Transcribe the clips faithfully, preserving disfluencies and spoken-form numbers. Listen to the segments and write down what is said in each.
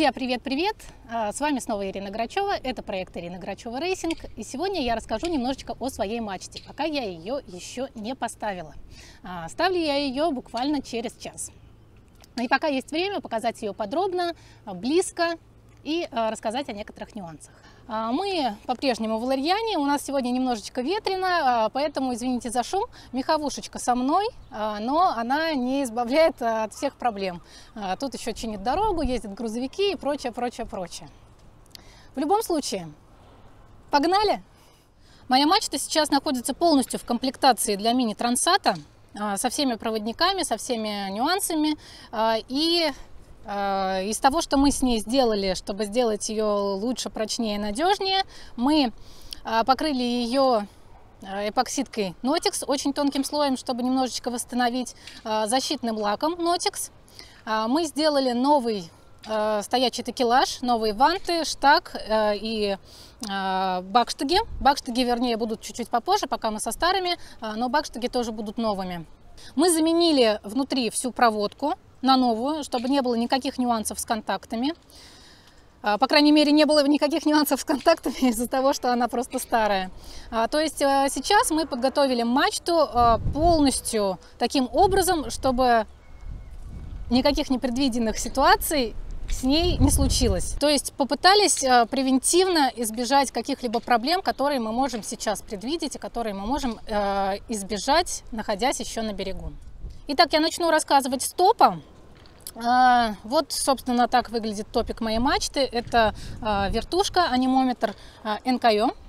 Друзья, привет-привет! С вами снова Ирина Грачева. Это проект Ирина Грачева Рейсинг. И сегодня я расскажу немножечко о своей мачте, пока я ее еще не поставила. Ставлю я ее буквально через час. И пока есть время показать ее подробно, близко и рассказать о некоторых нюансах. Мы по-прежнему в Ларьяне, у нас сегодня немножечко ветрено, поэтому извините за шум. Меховушечка со мной, но она не избавляет от всех проблем. Тут еще чинит дорогу, ездят грузовики и прочее, прочее, прочее. В любом случае, погнали! Моя мачта сейчас находится полностью в комплектации для мини-трансата, со всеми проводниками, со всеми нюансами. И из того, что мы с ней сделали, чтобы сделать ее лучше, прочнее, надежнее, мы покрыли ее эпоксидкой Notex очень тонким слоем, чтобы немножечко восстановить, защитным лаком Notex. Мы сделали новый стоячий такелаж, новые ванты, штаг и бакштаги. Бакштаги, вернее, будут чуть-чуть попозже, пока мы со старыми, но бакштаги тоже будут новыми. Мы заменили внутри всю проводку на новую, чтобы не было никаких нюансов с контактами. По крайней мере, не было никаких нюансов с контактами из-за того, что она просто старая. То есть сейчас мы подготовили мачту полностью таким образом, чтобы никаких непредвиденных ситуаций с ней не случилось. То есть попытались превентивно избежать каких-либо проблем, которые мы можем сейчас предвидеть и которые мы можем избежать, находясь еще на берегу. Итак, я начну рассказывать с топа. Вот, собственно, так выглядит топик моей мачты. Это вертушка, анимометр эн ка о.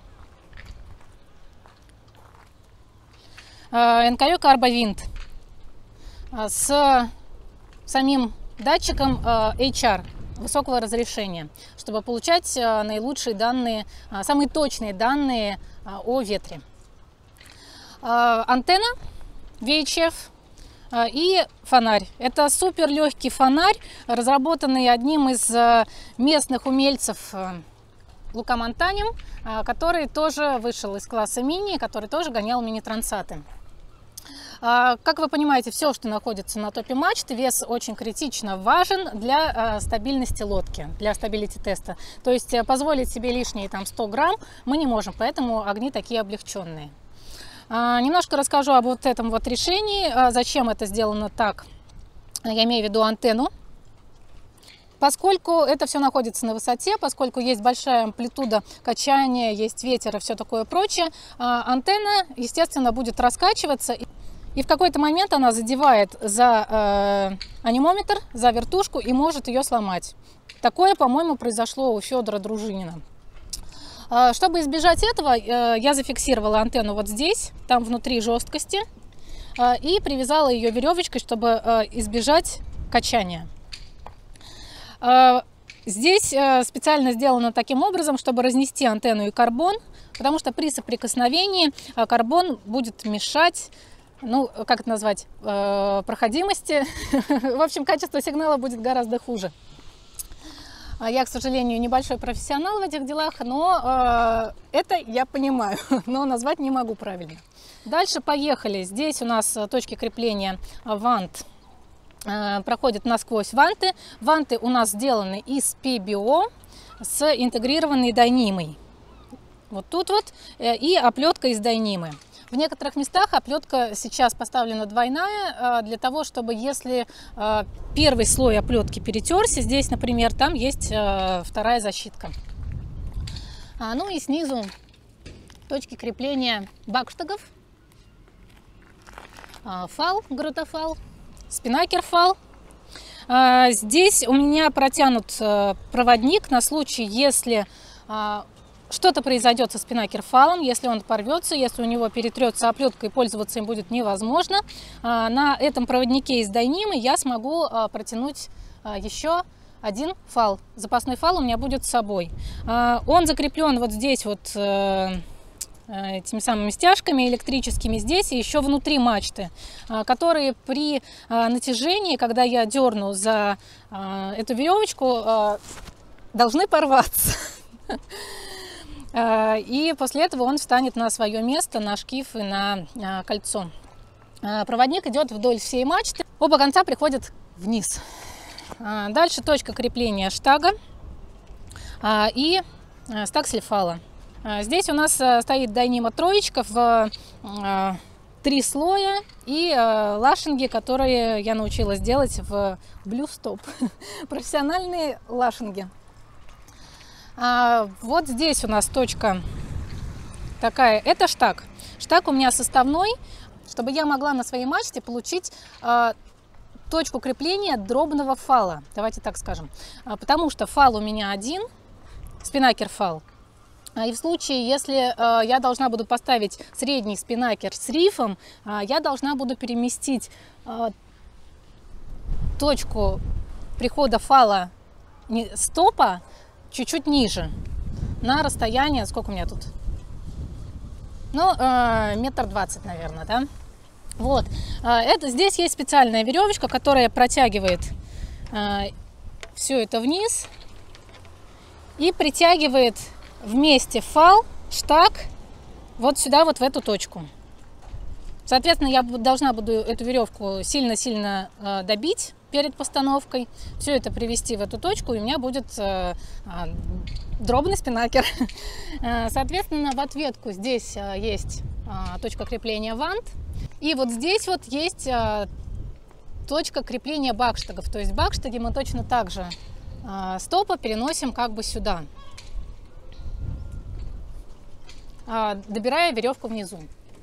эн ка о Carbo Wind с самим датчиком эйч ар высокого разрешения, чтобы получать наилучшие данные, самые точные данные о ветре. Антенна ви эйч эф и фонарь. Это супер легкий фонарь, разработанный одним из местных умельцев Лука Монтанем, который тоже вышел из класса мини, который тоже гонял мини-трансаты. Как вы понимаете, все, что находится на топе мачты, вес очень критично важен для стабильности лодки, для стабилити теста. То есть позволить себе лишние там сто грамм мы не можем, поэтому огни такие облегченные. Немножко расскажу об вот этом вот решении, зачем это сделано так. Я имею в виду антенну. Поскольку это все находится на высоте, поскольку есть большая амплитуда качания, есть ветер и все такое прочее, антенна, естественно, будет раскачиваться. И в какой-то момент она задевает за э, анимометр, за вертушку и может ее сломать. Такое, по-моему, произошло у Федора Дружинина. Чтобы избежать этого, я зафиксировала антенну вот здесь, там внутри жесткости, и привязала ее веревочкой, чтобы избежать качания. Здесь специально сделано таким образом, чтобы разнести антенну и карбон, потому что при соприкосновении карбон будет мешать, ну, как это назвать, проходимости. В общем, качество сигнала будет гораздо хуже. Я, к сожалению, небольшой профессионал в этих делах, но э, это я понимаю, но назвать не могу правильно. Дальше поехали. Здесь у нас точки крепления вант э, проходят насквозь ванты. Ванты у нас сделаны из пи би о с интегрированной дайнимой. Вот тут вот. Э, и оплетка из дайнимы. В некоторых местах оплетка сейчас поставлена двойная, для того, чтобы если первый слой оплетки перетерся, здесь, например, там есть вторая защитка. Ну и снизу точки крепления бакштагов. Фал, гротофал, спинакер фал. Здесь у меня протянут проводник на случай, если что-то произойдет со спинакер-фалом, если он порвется, если у него перетрется оплетка и пользоваться им будет невозможно. На этом проводнике из дайнимы я смогу протянуть еще один фал. Запасной фал у меня будет с собой. Он закреплен вот здесь вот этими самыми стяжками электрическими здесь и еще внутри мачты, которые при натяжении, когда я дерну за эту веревочку, должны порваться. И после этого он встанет на свое место, на шкив и на кольцо. Проводник идет вдоль всей мачты, оба конца приходят вниз. Дальше точка крепления штага. и стаксель фала. Здесь у нас стоит Dyneema троечка в три слоя и лашинги, которые я научилась делать в Bluestop. Профессиональные лашинги. Вот здесь у нас точка такая, это штаг. Штаг у меня составной, чтобы я могла на своей мачте получить э, точку крепления дробного фала. Давайте так скажем. А, потому что фал у меня один, спинакер фал. А, и в случае, если э, я должна буду поставить средний спинакер с рифом, э, я должна буду переместить э, точку прихода фала не, стопа чуть-чуть ниже, на расстояние, сколько у меня тут? Ну, э, метр двадцать, наверное, да? Вот. Это, здесь есть специальная веревочка, которая протягивает э, все это вниз и притягивает вместе фал, штаг вот сюда, вот в эту точку. Соответственно, я должна буду эту веревку сильно-сильно э, добить перед постановкой, все это привести в эту точку, и у меня будет э, э, дробный спинакер. Соответственно, в ответку здесь э, есть э, точка крепления вант, и вот здесь вот есть э, точка крепления бакштагов. То есть бакштаги мы точно так же э, стопа переносим как бы сюда, э, добирая веревку внизу.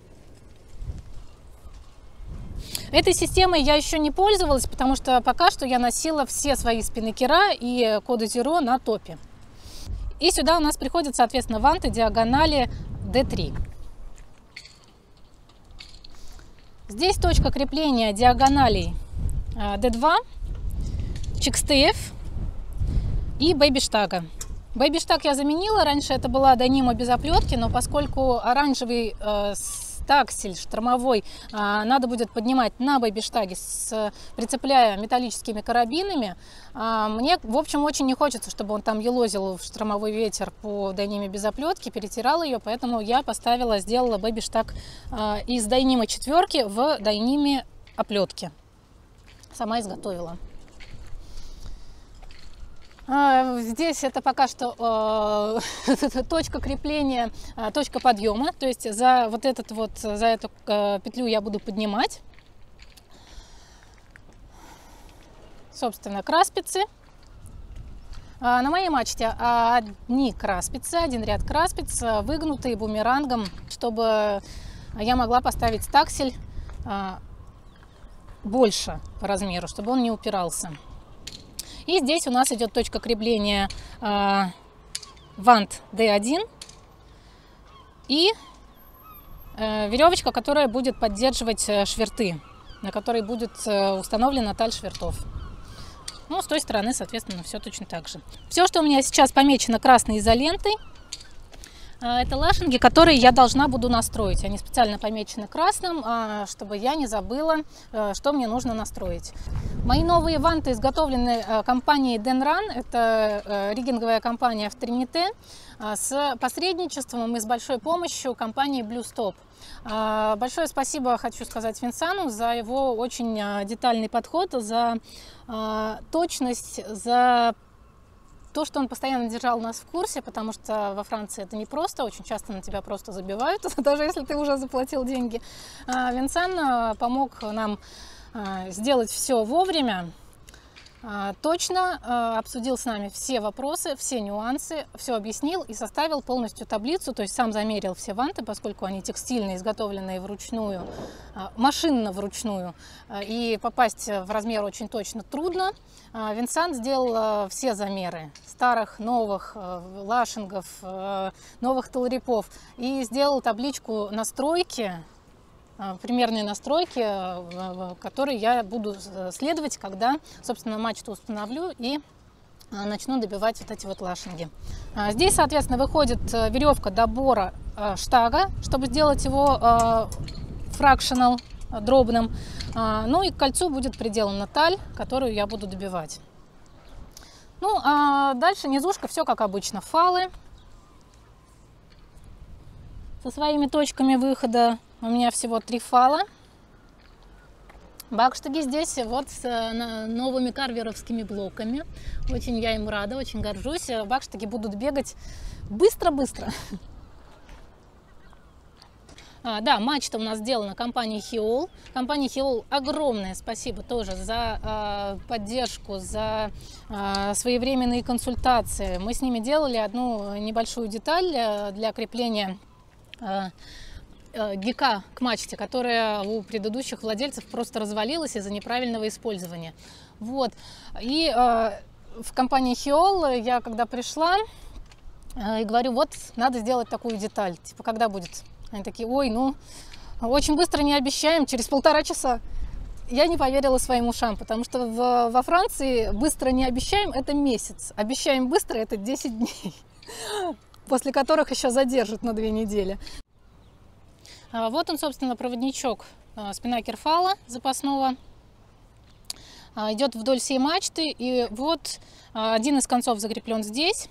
Этой системой я еще не пользовалась, потому что пока что я носила все свои спиннакера и коды Zero на топе. И сюда у нас приходят, соответственно, ванты диагонали ди три. Здесь точка крепления диагоналей ди два, чикстеф и бэйби-штага. Бэйби-штаг я заменила, раньше это была Dyneema без оплетки, но поскольку оранжевый э, стаксель штормовой а, надо будет поднимать на бэйби-штаге, прицепляя металлическими карабинами. А, мне, в общем, очень не хочется, чтобы он там елозил в штормовой ветер по Dyneema без оплетки, перетирала ее, поэтому я поставила, сделала бэйби-штаг а, из Dyneema четверки в Dyneema оплетки. Сама изготовила. Здесь это пока что э, точка крепления, э, точка подъема, то есть за вот этот вот, за эту э, петлю я буду поднимать, собственно, краспицы. А на моей мачте одни краспицы, один ряд краспиц, выгнутые бумерангом, чтобы я могла поставить стаксель э, больше по размеру, чтобы он не упирался. И здесь у нас идет точка крепления э, вант ди один и э, веревочка, которая будет поддерживать шверты, на которой будет э, установлена таль швертов. Ну, с той стороны, соответственно, все точно так же. Все, что у меня сейчас помечено красной изолентой, это лашинги, которые я должна буду настроить. Они специально помечены красным, чтобы я не забыла, что мне нужно настроить. Мои новые ванты изготовлены компанией Denran. Это риггинговая компания в Трините с посредничеством и с большой помощью компании Bluestop. Большое спасибо хочу сказать Винсану за его очень детальный подход, за точность, за то, что он постоянно держал нас в курсе, потому что во Франции это непросто, очень часто на тебя просто забивают, даже если ты уже заплатил деньги. Винсан помог нам сделать все вовремя, точно обсудил с нами все вопросы, все нюансы, все объяснил и составил полностью таблицу, то есть сам замерил все ванты, поскольку они текстильные, изготовленные вручную, машинно вручную, и попасть в размер очень точно трудно. Винсан сделал все замеры старых, новых лашингов, новых толрипов и сделал табличку настройки, примерные настройки, которые я буду следовать, когда, собственно, мачту установлю и начну добивать вот эти вот лашинги. Здесь, соответственно, выходит веревка добора штага, чтобы сделать его фракшнал, дробным. Ну и к кольцу будет приделана таль, которую я буду добивать. Ну, а дальше низушка, все как обычно, фалы со своими точками выхода. У меня всего три фала. Бакштаги здесь вот с э, новыми карверовскими блоками. Очень я им рада, очень горжусь. Бакштаги будут бегать быстро-быстро. А, да, мачта у нас сделана компанией Хиол. Компании Хиол огромное спасибо тоже за э, поддержку, за э, своевременные консультации. Мы с ними делали одну небольшую деталь для крепления э, э, гика к мачте, которая у предыдущих владельцев просто развалилась из-за неправильного использования. Вот. И э, в компании Хиол я когда пришла э, и говорю, вот надо сделать такую деталь, типа когда будет? Они такие, ой, ну, очень быстро не обещаем, через полтора часа. Я не поверила своим ушам, потому что в, во Франции быстро не обещаем, это месяц. Обещаем быстро, это десять дней, после которых еще задержат на две недели. Вот он, собственно, проводничок спинакер фала запасного. Идет вдоль всей мачты, и вот один из концов закреплен здесь.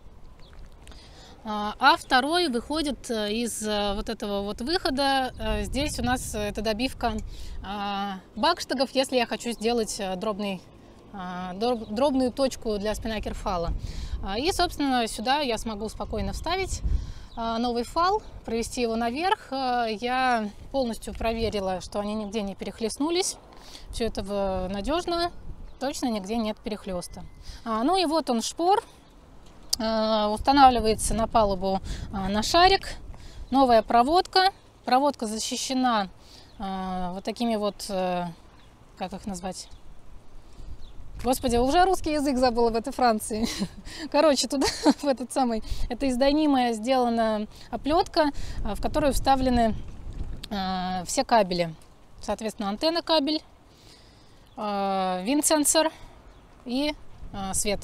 А второй выходит из вот этого вот выхода. Здесь у нас это добивка бакштагов, если я хочу сделать дробный, дробную точку для спинакер фала. И, собственно, сюда я смогу спокойно вставить новый фал, провести его наверх. Я полностью проверила, что они нигде не перехлестнулись. Все это надежно, точно нигде нет перехлеста. Ну и вот он шпор. Устанавливается на палубу на шарик. Новая проводка. Проводка защищена вот такими вот, как их назвать? Господи, уже русский язык забыла в этой Франции. Короче, туда, в этот самый, это из дойнимая сделана оплетка, в которую вставлены все кабели. Соответственно, антенна кабель, винд-сенсор и свет.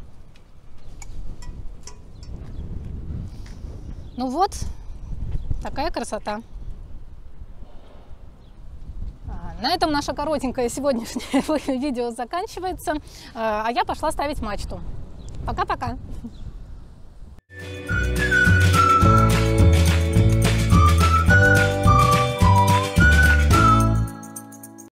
Ну вот, такая красота. На этом наше коротенькое сегодняшнее видео заканчивается, а я пошла ставить мачту. Пока-пока!